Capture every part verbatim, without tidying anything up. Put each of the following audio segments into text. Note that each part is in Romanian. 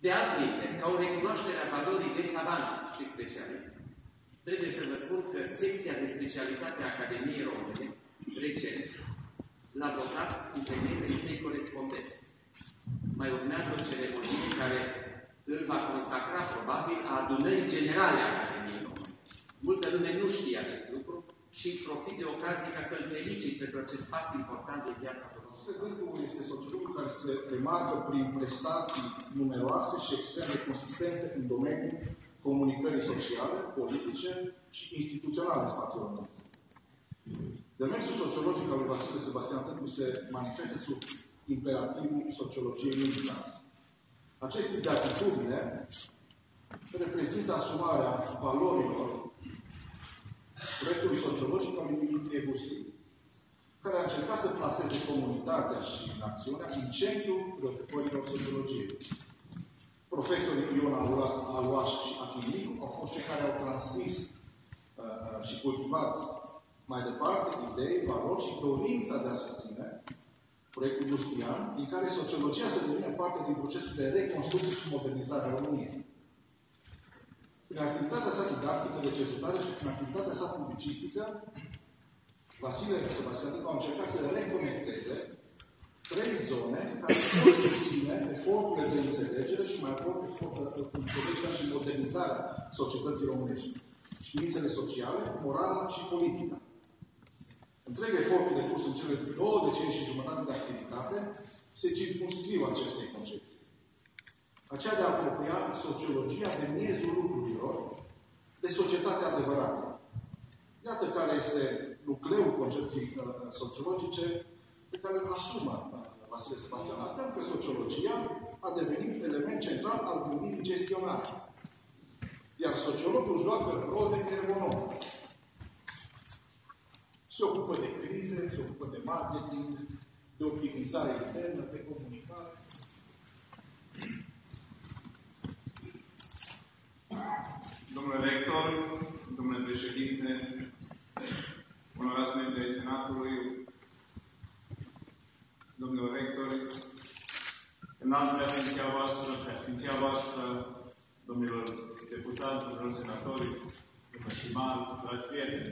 De altminte, ca o recunoaștere a valorii de savant și specialist, trebuie să vă spun că secția de specialitate a Academiei Române, recent, l-a votat în premierele săi corespondenți. Mai urmează o ceremonie care îl va consacra, probabil, a adunării generale a Academiei Române. Multă lume nu știe acest lucru și profit de ocazie ca să-l felicit pentru acest pas important de viața profesională. Sfântul este sociologul care se remarcă prin prestații numeroase și extrem de consistente în domeniul comunicării sociale, politice și instituționale în spațiul român. Demersul sociologic al lui Vasile Sebastian Târgu se manifestă sub imperativul sociologiei militare. Acest tip de atitudine reprezintă asumarea valorilor proiectului sociologic al lui Egustin, care a încercat să plaseze comunitatea și națiunea în centrul preocupărilor sociologiei. Profesorii Ion Aluaș și Achimicu au fost cei care au transmis uh, și cultivat mai departe idei, valori și dorința de a susține proiectul Gustian, din care sociologia se devine parte din procesul de reconstrucție și modernizare a României. Prin activitatea sa didactică de cercetare și prin activitatea sa publicistică, Vasile Sebastian Târgu a încercat să reconecteze trei zone care pot susține eforturile de înțelegere și mai apoi înțelegerea și modernizarea societății românești. Științele sociale, morala și politica. Întreg efortul de curs în cele două decenii și jumătate de activitate se circumscriu acestei concepții. Aceea de a apropia sociologia de miezul lucrurilor de societatea adevărată. Iată care este nucleul concepției uh, sociologice pe care îl asumă uh, Vasile Sebastian Târgu, că sociologia a devenit element central al gândirii gestionare. Iar sociologul joacă rol de ergonom. Se ocupă de crize, se ocupă de marketing, de optimizare internă, de comunicare. Domnule rector, domnule președinte, onorați membri ai Senatului, domnilor rectori, înalt preasfinția voastră, preasfinția voastră, domnilor deputați, domnilor senatori, domnilor primar, dragi prieteni.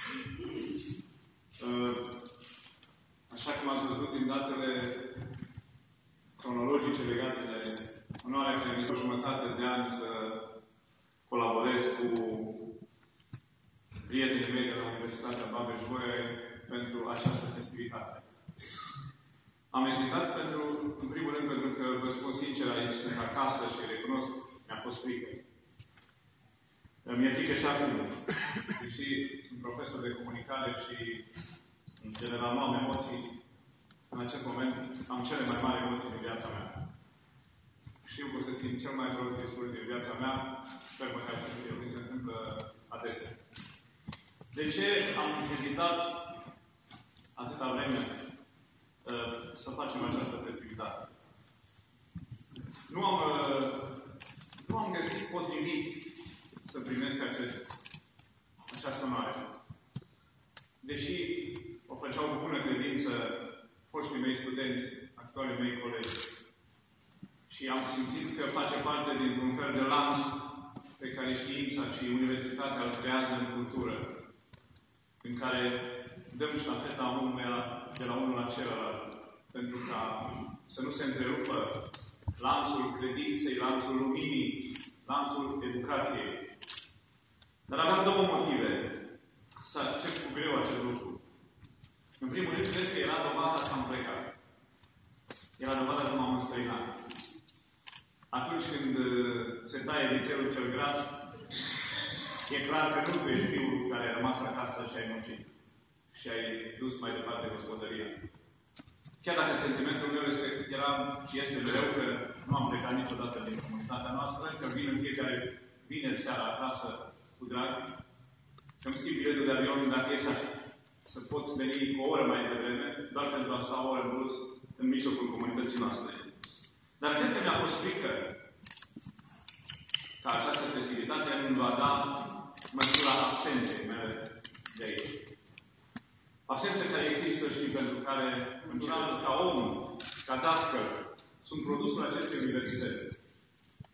Așa cum ați văzut din datele cronologice legate de onoarea care mi este o jumătate de ani să colaborez cu prietenii mei de la Universitatea Babeș-Bolyai pentru această festivitate. Am ezitat pentru, în primul rând, pentru că, vă spun sincer, aici sunt acasă și recunosc, mi-a fost frică. Mi-e frică și acum. Deși sunt profesor de comunicare și, în general, nu am emoții, în acest moment am cele mai mari emoții din viața mea. Știu că o să țin cel mai gros discurs din viața mea, sper că așa se întâmplă adesea. De ce am ezitat atâta vreme uh, să facem această festivitate? Nu am, uh, nu am găsit potrivit să primesc acest, această onoare. Deși o făceau cu bună credință foștii mei studenți, actualii mei colegi. Și am simțit că face parte dintr-un fel de lans pe care știința și universitatea îl creează în cultură, în care dăm ștafeta unuia de la unul la celălalt, pentru ca să nu se întrerupă lanțul credinței, lanțul luminii, lanțul educației. Dar aveam două motive să accept cu greu acest lucru. În primul rând, cred că era dovada că am plecat. Era dovada că m-am înstrăinat. Atunci când se taie vițelul cel gras, e clar că nu tu ești fiul care ai rămas acasă și ai muncit. Și ai dus mai departe gospodăria. Chiar dacă sentimentul meu este, era și este mereu că nu am plecat niciodată din comunitatea noastră, că vin în fiecare vineri seara acasă cu drag, îmi schimb biletul de avion dacă e să, să poți veni cu o oră mai devreme, doar pentru a sta o oră în plus în mijlocul comunității noastre. Dar cred că mi-a fost frică ca această festivitate îmi va da măsura absenței mele de aici. Absențe care există și pentru care încearcă ca om, ca dascăl, sunt produsul acestei universități.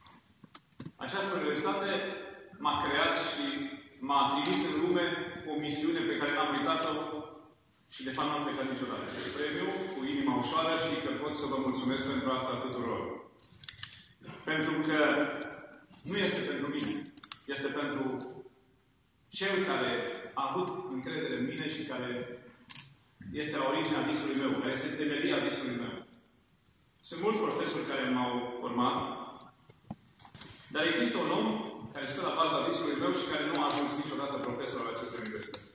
Această universitate m-a creat și m-a trimis în lume o misiune pe care n-am uitat-o și de fapt n-am plecat niciodată. Acest premiu cu inima ușoară și că pot să vă mulțumesc pentru asta tuturor. Pentru că nu este pentru mine. Este pentru cel care a avut încredere în mine și care este la originea visului meu, care este temelia visului meu. Sunt mulți profesori care m-au format, dar există un om care stă la baza visului meu și care nu a ajuns niciodată profesor al acestei universități.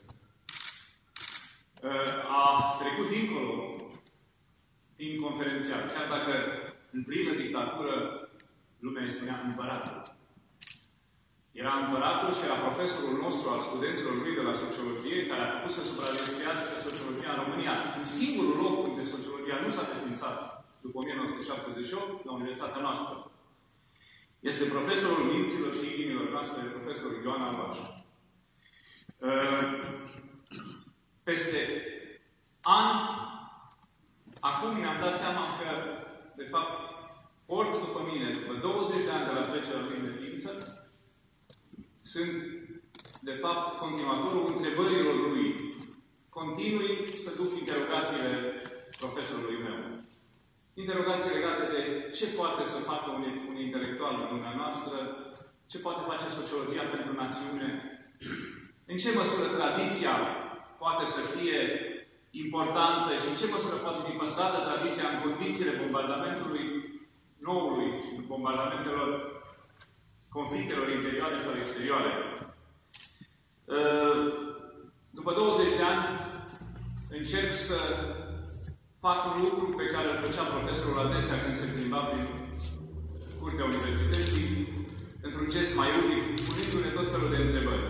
A trecut dincolo din conferențial, chiar dacă în plină dictatură lumea îi spunea împăratul. Era împăratul și era profesorul nostru al studenților lui de la sociologie, care a făcut să supraviețuiască sociologia în România. Un singurul loc unde sociologia nu s-a desfințat după o mie nouă sute șaptezeci și opt, la universitatea noastră. Este profesorul minților și inimilor noastre, profesorul Ioan Albaș. Peste ani, acum mi-am dat seama că, de fapt, ori după mine, după douăzeci de ani de la trecerea lui de ființă, sunt, de fapt, continuatorul întrebărilor lui. Continui să duc interogațiile profesorului meu. Interrogații legate de ce poate să facă un, un intelectual în lumea noastră, ce poate face sociologia pentru națiune, în ce măsură tradiția poate să fie importantă și în ce măsură poate fi păstrată tradiția în condițiile bombardamentului noului și bombardamentelor conflictelor interioare sau exterioare. După douăzeci de ani încerc să fac un lucru pe care îl făcea profesorul adesea când se plimba prin curtea universității, într-un gest mai unic, punându-ne tot felul de întrebări.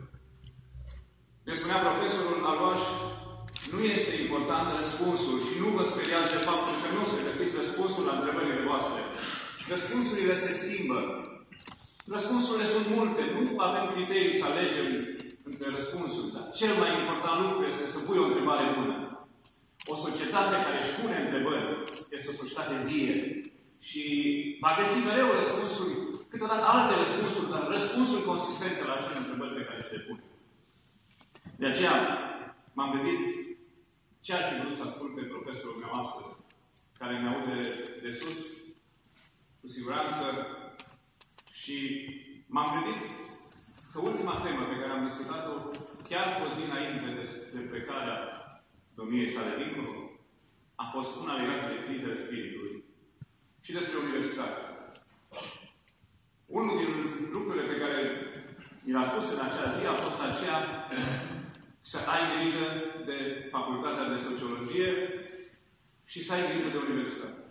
Ne spunea profesorul Albaș, nu este important răspunsul și nu vă speriați de faptul că nu o să găsiți răspunsul la întrebările voastre. Răspunsurile se schimbă. Răspunsurile sunt multe. Nu avem criterii să alegem între răspunsuri, dar cel mai important lucru este să pui o întrebare bună. O societate care își pune întrebări este o societate vie și va găsi mereu răspunsuri, câteodată alte răspunsuri, dar răspunsuri consistente la acele întrebări pe care și le pune. De aceea m-am gândit ce ar fi vrut să asculte profesorul meu astăzi, care ne aude de sus, cu siguranță, și m-am gândit că ultima temă pe care am discutat-o, chiar cu o zi înainte de, de plecarea domniei sale dincolo, a fost una legată de crizele spiritului și despre universitate. Unul din lucrurile pe care mi l-a spus în acea zi a fost aceea să ai grijă de facultatea de sociologie și să ai grijă de universitate.